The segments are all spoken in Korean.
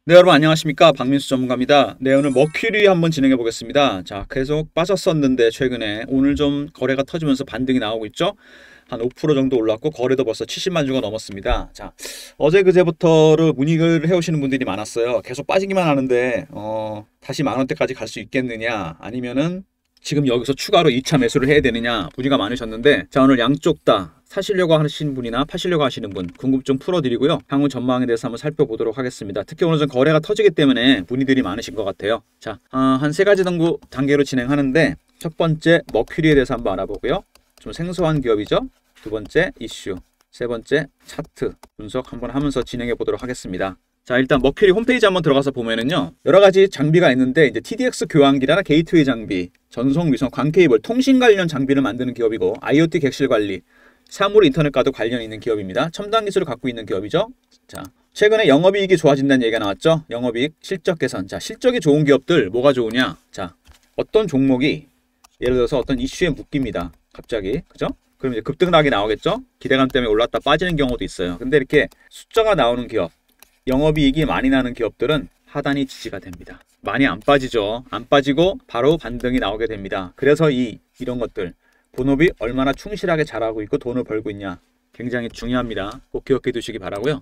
네, 여러분 안녕하십니까, 박민수 전문가입니다. 네, 오늘 머큐리 한번 진행해 보겠습니다. 자, 계속 빠졌었는데 최근에 오늘 좀 거래가 터지면서 반등이 나오고 있죠. 한 5% 정도 올랐고 거래도 벌써 70만 주가 넘었습니다. 자, 어제 그제부터를 문의를 해오시는 분들이 많았어요. 계속 빠지기만 하는데 다시 만 원대까지 갈 수 있겠느냐, 아니면은 지금 여기서 추가로 2차 매수를 해야 되느냐 문의가 많으셨는데, 자, 오늘 양쪽 다 사시려고 하시는 분이나 파시려고 하시는 분 궁금증 풀어드리고요. 향후 전망에 대해서 한번 살펴보도록 하겠습니다. 특히 오늘 좀 거래가 터지기 때문에 문의들이 많으신 것 같아요. 자, 한 세 가지 정도 단계로 진행하는데, 첫 번째 머큐리에 대해서 한번 알아보고요. 좀 생소한 기업이죠. 두 번째 이슈, 세 번째 차트 분석 한번 하면서 진행해 보도록 하겠습니다. 자, 일단 머큐리 홈페이지 한번 들어가서 보면은요, 여러 가지 장비가 있는데, 이제 TDX 교환기나 게이트웨이 장비, 전송, 위성, 광 케이블, 통신 관련 장비를 만드는 기업이고, IoT 객실 관리, 사물 인터넷과도 관련이 있는 기업입니다. 첨단 기술을 갖고 있는 기업이죠. 자, 최근에 영업이익이 좋아진다는 얘기가 나왔죠. 영업이익, 실적 개선. 자, 실적이 좋은 기업들 뭐가 좋으냐? 자, 어떤 종목이 예를 들어서 어떤 이슈에 묶입니다. 갑자기, 그죠? 그럼 이제 급등락이 나오겠죠. 기대감 때문에 올랐다 빠지는 경우도 있어요. 근데 이렇게 숫자가 나오는 기업, 영업이익이 많이 나는 기업들은 하단이 지지가 됩니다. 많이 안 빠지죠. 안 빠지고 바로 반등이 나오게 됩니다. 그래서 이런 것들, 본업이 얼마나 충실하게 잘하고 있고 돈을 벌고 있냐, 굉장히 중요합니다. 꼭 기억해 두시기 바라고요.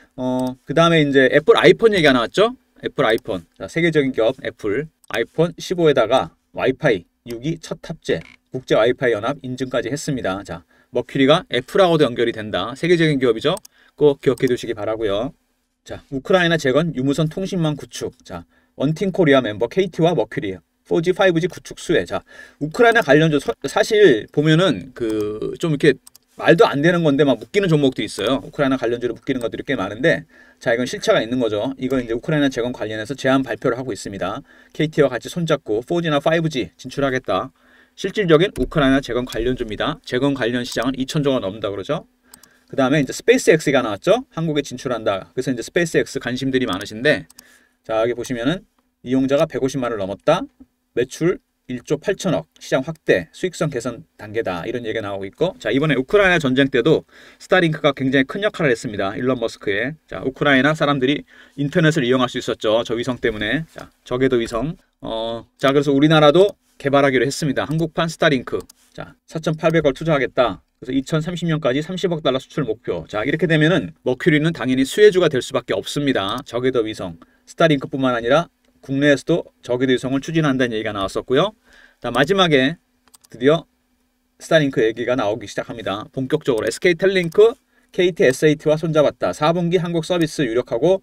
그 다음에 이제 애플 아이폰 얘기가 나왔죠. 애플 아이폰. 자, 세계적인 기업 애플 아이폰 15에다가 와이파이 6이 첫 탑재, 국제 와이파이 연합 인증까지 했습니다. 자, 머큐리가 애플하고도 연결이 된다. 세계적인 기업이죠. 꼭 기억해 두시기 바라고요. 자, 우크라이나 재건 유무선 통신망 구축. 자, 원팀 코리아 멤버 KT와 머큐리 4G, 5G 구축 수혜. 자, 우크라이나 관련주 사실 보면은 좀 이렇게 말도 안 되는 건데 막 묶이는 종목들이 있어요. 우크라이나 관련주로 묶이는 것들이 꽤 많은데, 자, 이건 실체가 있는 거죠. 이건 이제 우크라이나 재건 관련해서 제안 발표를 하고 있습니다. KT와 같이 손잡고 4G나 5G 진출하겠다. 실질적인 우크라이나 재건 관련주입니다. 재건 관련 시장은 2,000조가 넘는다 그러죠. 그 다음에 이제 스페이스X가 나왔죠. 한국에 진출한다. 그래서 이제 스페이스X 관심들이 많으신데, 자, 여기 보시면은 이용자가 150만을 넘었다. 매출 1조 8천억, 시장 확대, 수익성 개선 단계다. 이런 얘기가 나오고 있고, 자, 이번에 우크라이나 전쟁 때도 스타링크가 굉장히 큰 역할을 했습니다. 일론 머스크의. 자, 우크라이나 사람들이 인터넷을 이용할 수 있었죠. 저 위성 때문에. 자, 저궤도 위성. 자, 그래서 우리나라도 개발하기로 했습니다. 한국판 스타링크. 자, 4,800억 투자하겠다. 그래서 2030년까지 30억 달러 수출 목표. 자, 이렇게 되면은 머큐리는 당연히 수혜주가 될 수밖에 없습니다. 저궤도 위성, 스타링크뿐만 아니라 국내에서도 저궤도 위성을 추진한다는 얘기가 나왔었고요. 자, 마지막에 드디어 스타링크 얘기가 나오기 시작합니다. 본격적으로 SK텔링크, KT-SAT와 손잡았다. 4분기 한국 서비스 유력하고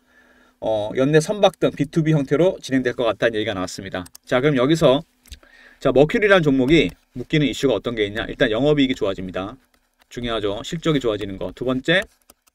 연내 선박 등 B2B 형태로 진행될 것 같다는 얘기가 나왔습니다. 자, 그럼 여기서 자, 머큐리라는 종목이 묶이는 이슈가 어떤 게 있냐? 일단 영업이익이 좋아집니다. 중요하죠. 실적이 좋아지는 거. 두 번째,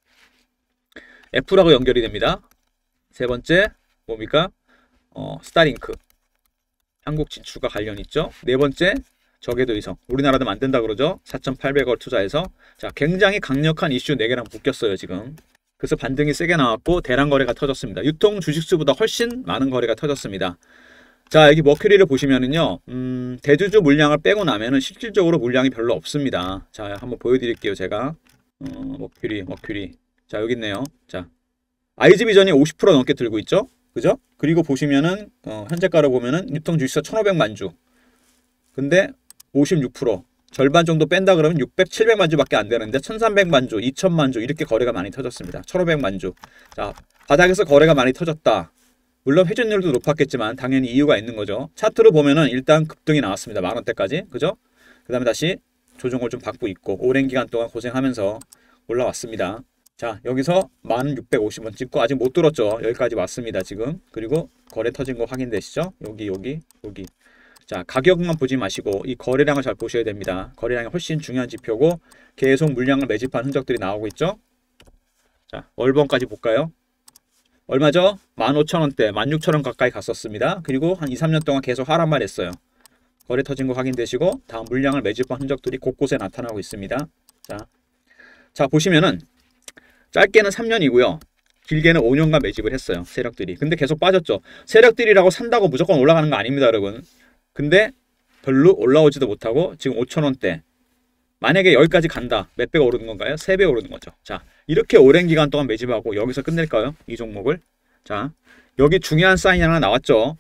애플하고 연결이 됩니다. 세 번째, 뭡니까? 스타링크. 한국 진출과 관련 있죠. 네 번째, 저궤도 위성. 우리나라도 만든다 그러죠. 4,800억 투자해서. 자, 굉장히 강력한 이슈 4개랑 묶였어요, 지금. 그래서 반등이 세게 나왔고 대량 거래가 터졌습니다. 유통 주식수보다 훨씬 많은 거래가 터졌습니다. 자, 여기 머큐리를 보시면은요, 대주주 물량을 빼고 나면은 실질적으로 물량이 별로 없습니다. 자, 한번 보여드릴게요, 제가. 머큐리. 자, 여기 있네요. 자, IG비전이 50% 넘게 들고 있죠? 그죠? 그리고 보시면은, 현재가로 보면은 유통 주식수 1,500만 주. 근데 56%. 절반 정도 뺀다 그러면 600, 700만 주밖에 안 되는데 1,300만 주, 2,000만 주 이렇게 거래가 많이 터졌습니다. 1,500만 주. 자, 바닥에서 거래가 많이 터졌다. 물론 회전율도 높았겠지만 당연히 이유가 있는 거죠. 차트로 보면은 일단 급등이 나왔습니다. 만 원대까지. 그죠? 그 다음에 다시 조정을 좀 받고 있고 오랜 기간 동안 고생하면서 올라왔습니다. 자, 여기서 1650원 찍고 아직 못 뚫었죠. 여기까지 왔습니다. 지금. 그리고 거래 터진 거 확인되시죠? 여기. 자, 가격만 보지 마시고 이 거래량을 잘 보셔야 됩니다. 거래량이 훨씬 중요한 지표고 계속 물량을 매집한 흔적들이 나오고 있죠. 자, 월봉까지 볼까요? 얼마죠? 15,000원대, 16,000원 가까이 갔었습니다. 그리고 한 2, 3년 동안 계속 하락만 했어요. 거래 터진 거 확인되시고 다음 물량을 매집한 흔적들이 곳곳에 나타나고 있습니다. 자, 보시면은 짧게는 3년이고요. 길게는 5년간 매집을 했어요. 세력들이. 근데 계속 빠졌죠. 세력들이라고 산다고 무조건 올라가는 거 아닙니다, 여러분. 근데 별로 올라오지도 못하고 지금 5,000원대. 만약에 여기까지 간다. 몇 배가 오르는 건가요? 3배 오르는 거죠. 자, 이렇게 오랜 기간 동안 매집하고 여기서 끝낼까요? 이 종목을. 자, 여기 중요한 사인이 하나 나왔죠.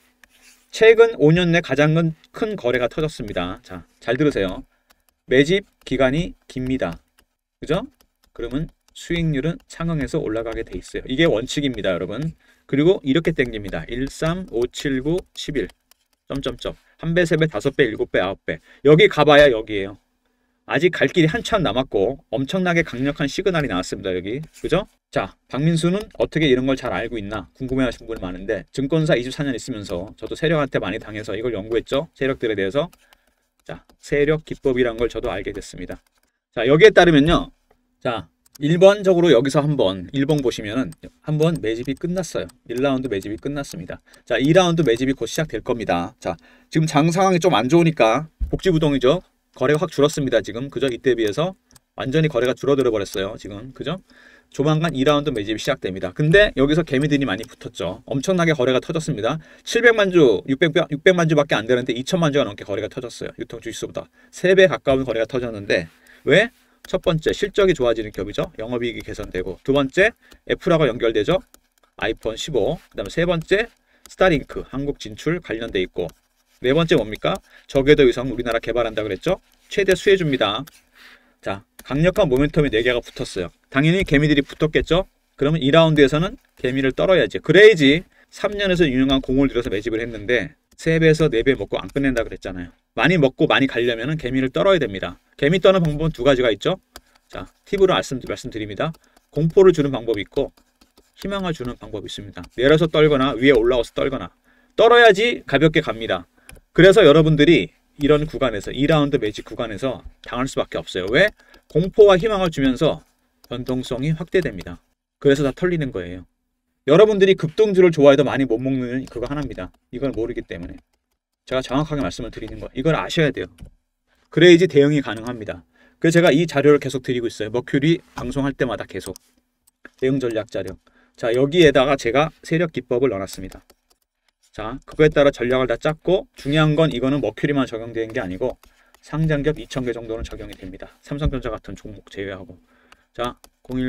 최근 5년 내 가장 큰 거래가 터졌습니다. 자, 잘 들으세요. 매집 기간이 깁니다. 그죠? 그러면 수익률은 상응해서 올라가게 돼 있어요. 이게 원칙입니다, 여러분. 그리고 이렇게 땡깁니다. 1, 3, 5, 7, 9, 11. 점점점. 한 배, 세 배, 다섯 배, 일곱 배, 아홉 배. 여기 가봐야 여기에요. 아직 갈 길이 한참 남았고 엄청나게 강력한 시그널이 나왔습니다. 여기. 그죠? 자, 박민수는 어떻게 이런 걸 잘 알고 있나 궁금해하시는 분이 많은데 증권사 24년 있으면서 저도 세력한테 많이 당해서 이걸 연구했죠. 세력들에 대해서. 자, 세력 기법이란 걸 저도 알게 됐습니다. 자, 여기에 따르면요. 자, 1번적으로 여기서 한번 1번 보시면은 한번 매집이 끝났어요. 1라운드 매집이 끝났습니다. 자, 2라운드 매집이 곧 시작될 겁니다. 자, 지금 장 상황이 좀 안 좋으니까 복지부동이죠. 거래가 확 줄었습니다. 지금 그죠? 이때 비해서 완전히 거래가 줄어들어 버렸어요. 지금 그죠? 조만간 2라운드 매집이 시작됩니다. 근데 여기서 개미들이 많이 붙었죠. 엄청나게 거래가 터졌습니다. 700만 주, 600만 주밖에 안 되는데 2천만 주가 넘게 거래가 터졌어요. 유통 주식수보다 3배 가까운 거래가 터졌는데 왜? 첫 번째, 실적이 좋아지는 기업이죠. 영업이익이 개선되고. 두 번째, 애플하고 연결되죠. 아이폰 15. 그 다음에 세 번째, 스타링크, 한국 진출 관련돼 있고. 네 번째 뭡니까? 저궤도 위성 우리나라 개발한다 그랬죠. 최대 수혜주입니다. 자, 강력한 모멘텀이 4개가 붙었어요. 당연히 개미들이 붙었겠죠. 그러면 2라운드에서는 개미를 떨어야지. 그래야지 3년에서 6년간 공을 들여서 매집을 했는데 3배에서 4배 먹고 안 끝낸다 그랬잖아요. 많이 먹고 많이 가려면 개미를 떨어야 됩니다. 개미 떠는 방법은 두 가지가 있죠. 자, 팁으로 말씀드립니다. 공포를 주는 방법이 있고 희망을 주는 방법이 있습니다. 내려서 떨거나 위에 올라와서 떨거나. 떨어야지 가볍게 갑니다. 그래서 여러분들이 이런 구간에서 2라운드 매집 구간에서 당할 수밖에 없어요. 왜? 공포와 희망을 주면서 변동성이 확대됩니다. 그래서 다 털리는 거예요. 여러분들이 급등주를 좋아해도 많이 못 먹는 그거 하나입니다. 이걸 모르기 때문에. 제가 정확하게 말씀을 드리는 거. 이걸 아셔야 돼요. 그래야지 대응이 가능합니다. 그래서 제가 이 자료를 계속 드리고 있어요. 머큐리 방송할 때마다 계속. 대응 전략 자료. 자, 여기에다가 제가 세력 기법을 넣어놨습니다. 자, 그거에 따라 전략을 다 짰고 중요한 건 이거는 머큐리만 적용되는 게 아니고 상장기업 2,000개 정도는 적용이 됩니다. 삼성전자 같은 종목 제외하고. 자,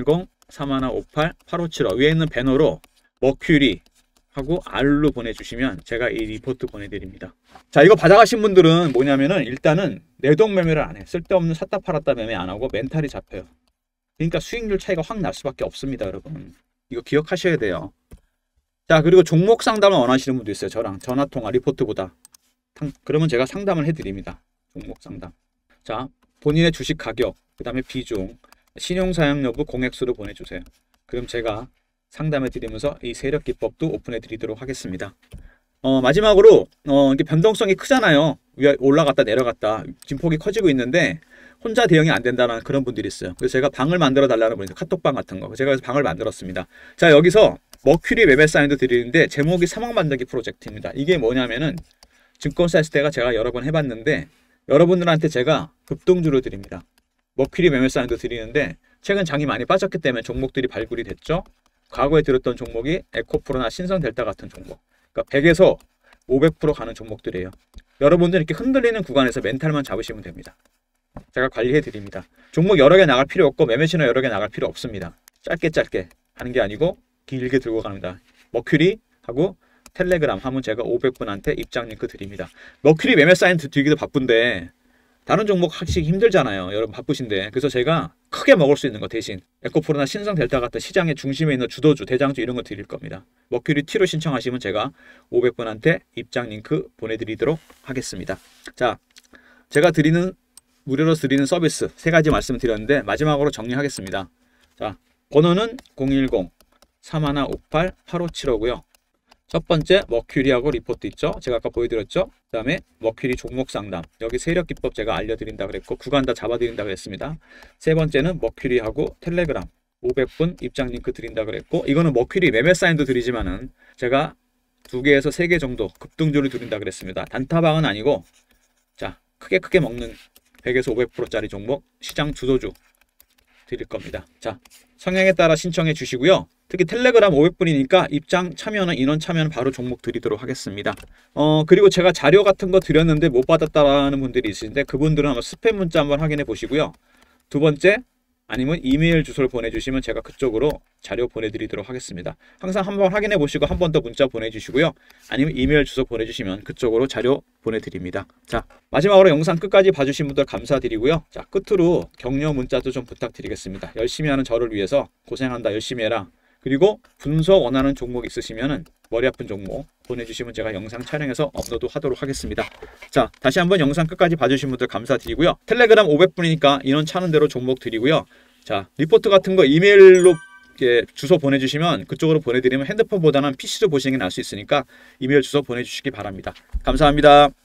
010-3158-8575 위에 있는 배너로 머큐리 하고 R로 보내주시면 제가 이 리포트 보내드립니다. 자, 이거 받아가신 분들은 뭐냐면은 일단은 내동 매매를 안 해. 쓸데없는 샀다 팔았다 매매 안 하고 멘탈이 잡혀요. 그러니까 수익률 차이가 확 날 수밖에 없습니다, 여러분. 이거 기억하셔야 돼요. 자, 그리고 종목 상담을 원하시는 분도 있어요. 저랑 전화통화 리포트보다. 그러면 제가 상담을 해드립니다. 종목 상담. 자, 본인의 주식 가격, 그 다음에 비중, 신용사양 여부 공액수로 보내주세요. 그럼 제가 상담해 드리면서 이 세력 기법도 오픈해 드리도록 하겠습니다. 마지막으로 이게 변동성이 크잖아요. 위에 올라갔다 내려갔다 진폭이 커지고 있는데 혼자 대응이 안 된다는 그런 분들이 있어요. 그래서 제가 방을 만들어 달라는 분이 카톡방 같은 거 제가 그래서 방을 만들었습니다. 자, 여기서 머큐리 매매 사인도 드리는데 제목이 3억 만들기 프로젝트입니다. 이게 뭐냐면은 증권사 했을 때가 제가 여러 번 해봤는데 여러분들한테 제가 급등주를 드립니다. 머큐리 매매 사인도 드리는데 최근 장이 많이 빠졌기 때문에 종목들이 발굴이 됐죠. 과거에 들었던 종목이 에코프로나 신성델타 같은 종목. 그러니까 100에서 500% 가는 종목들이에요. 여러분들 이렇게 흔들리는 구간에서 멘탈만 잡으시면 됩니다. 제가 관리해 드립니다. 종목 여러 개 나갈 필요 없고 매매 신호 여러 개 나갈 필요 없습니다. 짧게 하는 게 아니고 길게 들고 갑니다. 머큐리 하고 텔레그램 하면 제가 500분한테 입장 링크 드립니다. 머큐리 매매 사인 드리기도 바쁜데 다른 종목 하시기 힘들잖아요. 여러분 바쁘신데. 그래서 제가 크게 먹을 수 있는 거 대신 에코프로나 신성델타 같은 시장의 중심에 있는 주도주, 대장주 이런 거 드릴 겁니다. 머큐리 T로 신청하시면 제가 500분한테 입장 링크 보내드리도록 하겠습니다. 자, 제가 무료로 드리는 서비스 3가지 말씀드렸는데 마지막으로 정리하겠습니다. 자, 번호는 010-3158-8575고요. 첫 번째 머큐리하고 리포트 있죠. 제가 아까 보여드렸죠. 그 다음에 머큐리 종목 상담. 여기 세력 기법 제가 알려드린다 그랬고 구간 다 잡아드린다 그랬습니다. 세 번째는 머큐리하고 텔레그램 500분 입장 링크 드린다 그랬고 이거는 머큐리 매매 사인도 드리지만은 제가 2개에서 3개 정도 급등주를 드린다 그랬습니다. 단타방은 아니고 자, 크게 먹는 100에서 500%짜리 종목 시장 주도주 드릴 겁니다. 자, 성향에 따라 신청해 주시고요. 특히 텔레그램 500분이니까 입장 참여는 인원 참여는 바로 종목 드리도록 하겠습니다. 그리고 제가 자료 같은 거 드렸는데 못 받았다라는 분들이 있으신데 그분들은 한번 스팸 문자 한번 확인해 보시고요. 두 번째, 아니면 이메일 주소를 보내주시면 제가 그쪽으로 자료 보내드리도록 하겠습니다. 항상 한번 확인해 보시고 한 번 더 문자 보내주시고요. 아니면 이메일 주소 보내주시면 그쪽으로 자료 보내드립니다. 자, 마지막으로 영상 끝까지 봐주신 분들 감사드리고요. 자, 끝으로 격려 문자도 좀 부탁드리겠습니다. 열심히 하는 저를 위해서 고생한다, 열심히 해라. 그리고 분석 원하는 종목 있으시면은 머리 아픈 종목 보내주시면 제가 영상 촬영해서 업로드 하도록 하겠습니다. 자, 다시 한번 영상 끝까지 봐주신 분들 감사드리고요. 텔레그램 500분이니까 인원 차는 대로 종목 드리고요. 자, 리포트 같은 거 이메일로 주소 보내주시면 그쪽으로 보내드리면 핸드폰보다는 PC로 보시는 게 나을 수 있으니까 이메일 주소 보내주시기 바랍니다. 감사합니다.